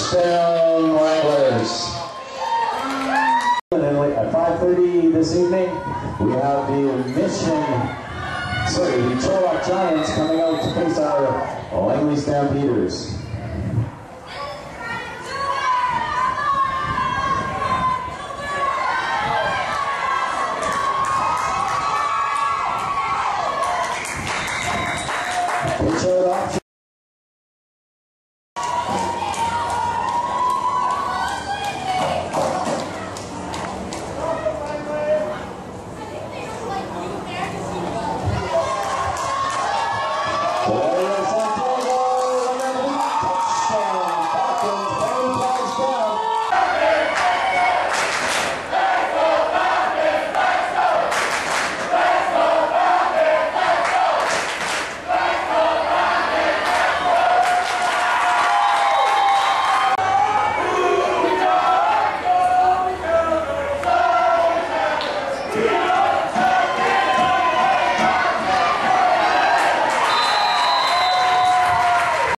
Touchdown, Langlers. And then at 5:30 this evening, we have the Chilliwack Giants coming out to face our Langley Stampeders. Pitch out